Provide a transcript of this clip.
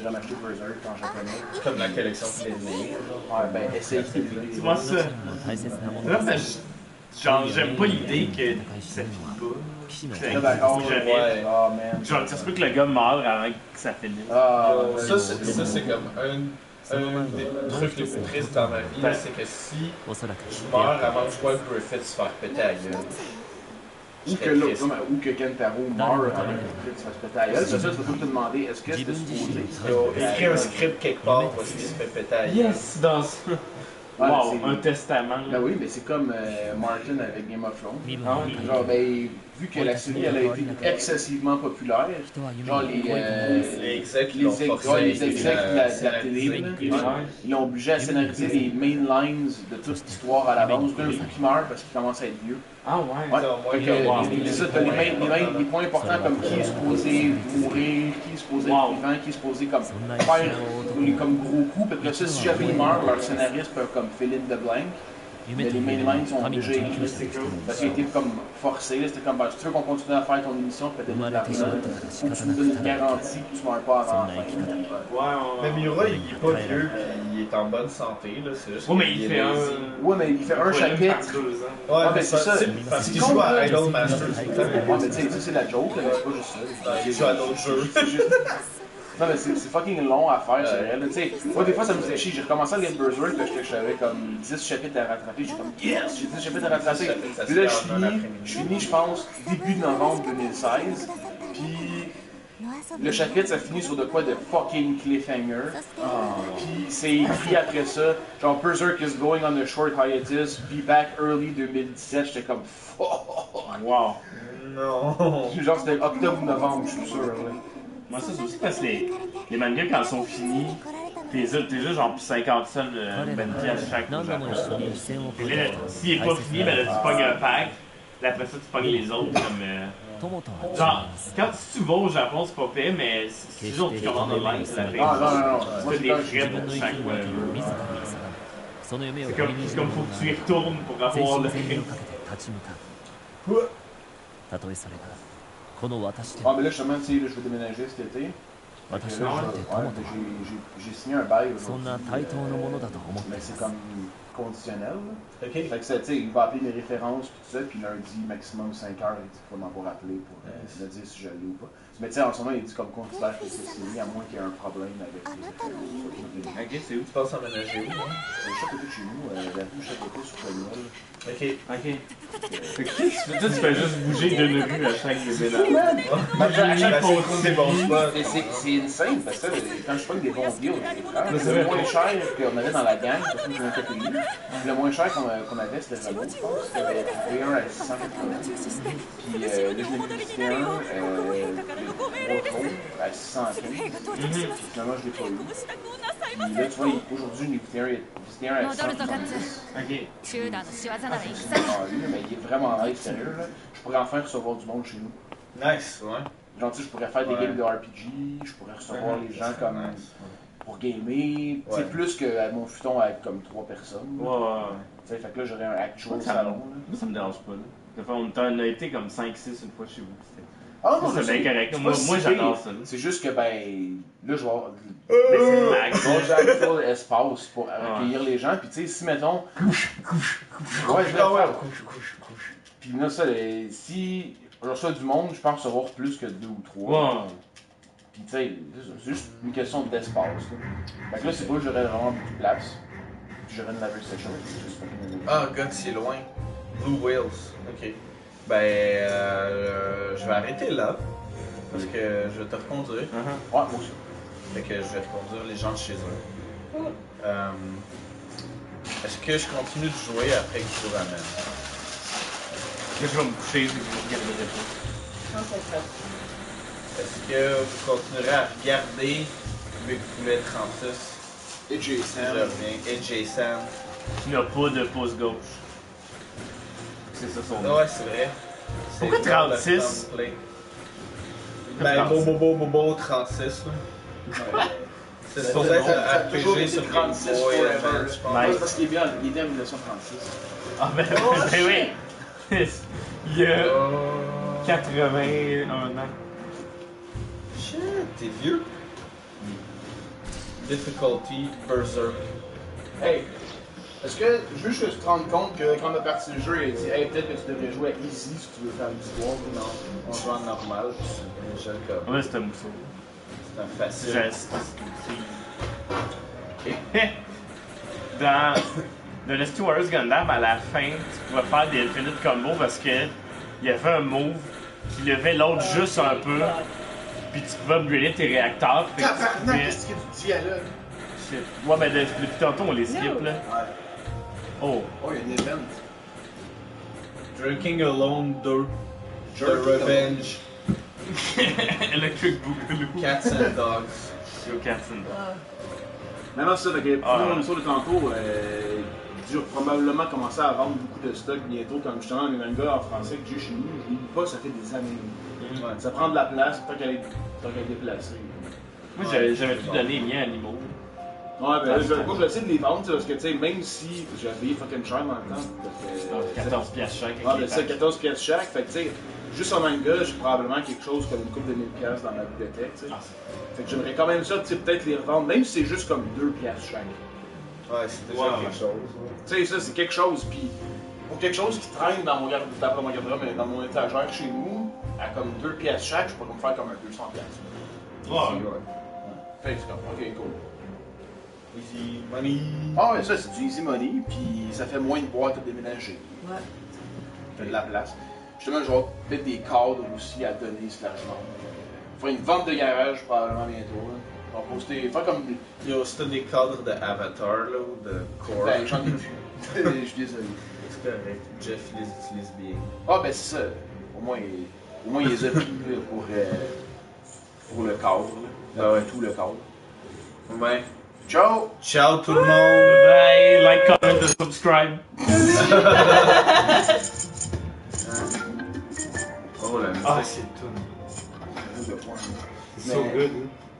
j'irais m'acheter Berserk en japonais. Comme la collection Flynn. Ouais, ben, essaye. Tu vois ça? Là, ben, genre, j'aime pas l'idée que ça finit pas. Là, d'accord, Jamais. ouais. Ah, man. Genre, ça se peut que le gars meure avant que ça finisse. Ah, Ça, c'est comme un des trucs les plus tristes dans ma vie, là, c'est que si je meurs avant de voir Griffith se faire péter à la gueule. ou que l'autre, ou que Kentaro meurt avant que tu fasses péter à la gueule. C'est ça, tu vas tout te demander, est-ce que c'était supposé? Écrire un script quelque part parce qu'il se fait péter à la gueule. Yes! Dans ça. Wow, un testament. Ben oui, mais c'est comme Martin avec Game of Thrones. Ah oui. Genre, ben, vu que la série elle a été excessivement populaire, genre les execs les execs de la télé, là, ils ont obligé à scénariser les main lines de toute l'histoire à l'avance d'un coup qui meurt parce qu'il commence à être vieux. Ah ouais? C'est ça, t'as les points importants comme qui est supposé mourir, qui est supposé être vivant, qui est supposé comme faire comme gros coups, parce que ça, si jamais ils meurent, leur scénariste peut comme fill in the blank. Mais les main lines sont déjà écrits. Parce qu'il a été comme forcé, c'était comme si tu veux qu'on continue à faire ton émission, peut-être de l'argent, faut que tu nous donnes une garantie que tu ne meurs pas avant la fin. Mais Miura, il est pas vieux, puis il est en bonne santé, là, c'est juste. Ouais, mais il fait un. Ouais, mais il fait un chapitre. Ouais, mais c'est ça. Parce qu'il joue à Idol Masters. Ouais, mais tu sais, ça c'est la joke, c'est pas juste ça. Il joue à d'autres jeux. Non, mais c'est fucking long à faire, c'est réel. Tu sais, moi, des fois, ça me faisait chier. J'ai recommencé à lire Berserk, parce que j'avais comme 10 chapitres à rattraper. J'ai comme, yes, j'ai 10 chapitres à rattraper. Puis là, je finis, je pense, début novembre 2016. Puis le chapitre, ça finit sur de quoi de fucking cliffhanger. Puis c'est écrit après ça, genre, Berserk is going on a short hiatus, be back early 2017. J'étais comme, fuck. Wow. Non. Genre, c'était octobre ou novembre, je suis sûr. Là. Moi, ça, c'est aussi parce que les mangas, quand ils sont finis, t'es juste genre 50 cents, 20 piastres chaque au Japon. Et là, s'il est pas fini, ben là, tu pognes un pack. Là, après ça, tu pognes les autres comme. Genre, si tu vas au Japon, c'est pas pire, mais c'est toujours tu commandes online, c'est la paix. Non. Tu fais des frais pour chaque whatever. C'est comme faut que tu y retournes pour avoir le prix. Ah, mais là, justement, tu sais, je vais déménager cet été. J'ai signé un bail aujourd'hui. Mais c'est comme conditionnel. Fait que ça, tu sais, il va appeler mes références puis tout ça, puis lundi, maximum 5 heures, il faut m'avoir appelé pour me dire si je l'ai ou pas. Mais tu sais, en ce moment, il dit comme considère que c'est signé, à moins qu'il y ait un problème avec les références. Ok, c'est où tu penses emménager où? C'est chaque côté de chez nous, la rue chaque côté sur Pagnol. Ok. Fait que tu fais juste bouger d'une rue à chaque déménagement. C'est bon spot. C'est insane parce que quand je prends des bons deals, le moins cher qu'on avait dans la gang, parce que j'ai un catégorie, le moins cher qu'on avait, c'était Renault, je pense. C'était un à 680. Puis là, je l'ai visité un, à 615. Puis finalement, je l'ai pas eu. Puis là, tu vois, aujourd'hui, je l'ai visité un à 170. Ok. Mais il est vraiment nice, sérieux. Là. Je pourrais enfin recevoir du monde chez nous. Nice, ouais. Genre, tu sais, je pourrais faire des games de RPG, je pourrais recevoir les gens comme pour gamer. Tu sais, plus que mon futon avec comme 3 personnes. Ouais. Tu sais, fait que là, j'aurais un actual salon. Là. Moi, ça me dérange pas. Là. On a été comme 5-6 une fois chez vous. Ah non, c'est bien correct. Moi j'adore ça. C'est juste que, ben, là, je vais avoir c'est actual espace pour accueillir les gens. Puis, tu sais, si, mettons. Couche. Ouais, je vais faire. Puis là, ça, si je reçois du monde, je peux en recevoir plus que 2 ou 3. Ouais. Puis, tu sais, c'est juste une question d'espace. Fait que là, c'est pas que j'aurais vraiment beaucoup de place. Puis, j'aurais une laver session. Ah, God, c'est loin. Blue Whales. Ok. Ben, je vais arrêter là. Parce que je vais te reconduire. Ouais, moi aussi. Fait que je vais reconduire les gens de chez eux. Est-ce que je continue de jouer après que je vous ramène? Je vais me coucher, je vais me regarder pas. Est-ce que vous continuerez à regarder vu que vous voulez 36? Et Jason. Et Jason. Tu n'as pas de pouce gauche. C'est ça son nom. Ouais, c'est vrai. Pourquoi 36? Ben, Bobo 36. C'est supposé être un RPG sur Game Boy Advance, je pense. Parce qu'il est bien, il est bien en 1936. Ah ben oui! Il y a 81 ans. Shit, t'es vieux? Difficulty Berserk. Hey, est-ce que, juste que tu te rendes compte que quand on a parti le jeu, il a dit, hey, peut-être que tu devrais jouer à Easy si tu veux faire l'histoire. Non, on joue en normal, puis c'est comme. Ouais, c'est un mousseau. C'est un facile. Geste. Dans le Steel Warriors Gundam, à la fin, tu pouvais faire des infinite combos parce que il y avait un move qui levait l'autre juste un peu, puis tu pouvais upgrader tes réacteurs. Fait que tu Tabarnak, pouvais- qu'est-ce que tu dis à là? Shit. Ouais, ben depuis tantôt, on les skip là. Ouais. Oh. Oh, il y a un event. Drinking Alone 2. The Jerking Revenge. Electric Boogaloo. Cats and Dogs. Yo, Katzen. Mais non, c'est ça, fait que Ah, pour ouais. le saut de tantôt, je vais probablement commencer à vendre beaucoup de stock bientôt, comme justement les mangas en français que j'ai chez nous. Je les lis pas, ça fait des années. Ouais. Ça prend de la place, tant qu'elle est déplacée. Moi, j'avais tout donné les miens animaux. Ouais, ben là, moi je vais essayer de les vendre, parce que tu sais, même si j'ai payé fucking cher dans le temps, parce que. 14 piastres chaque. Ah, ben c'est 14 pièces chaque, fait que tu sais, juste en manga, j'ai probablement quelque chose comme une couple de 1000 pièces dans ma bibliothèque, tu sais. Ah, Fait que j'aimerais quand même ça, tu sais, peut-être les revendre, même si c'est juste comme 2 pièces chaque. Ouais, c'est déjà Ouais, quelque ouais. chose. Tu sais, ça, c'est quelque chose, puis pour quelque chose qui traîne dans mon garde-robe, mais dans mon étagère chez nous, à comme 2 pièces chaque, je pourrais me faire comme un 200 pièces. Ouais. Fait que c'est comme, ok, cool. Easy money. Ah ouais, ça, c'est du easy money, puis ça fait moins de boîtes à déménager. Ouais. Ça fait de la place. Justement, je vais peut-être des cadres aussi à donner, slash vendre. Faire une vente de garage probablement bientôt, là. On va poster, faire comme... Yo, c'était des cadres de Avatar, là, ou de Core. Ben, j'en ai plus. Je suis désolé. C'est correct. Jeff les utilise bien. Ah, ben c'est ça. Au moins, il les a pris là, pour le cadre. Là. Ah ouais. Tout le cadre. Ouais. Ciao! Ciao tout le monde! Bye, like, comment, and subscribe. Oh la musique. Ah, c'est tout. So good. Hein?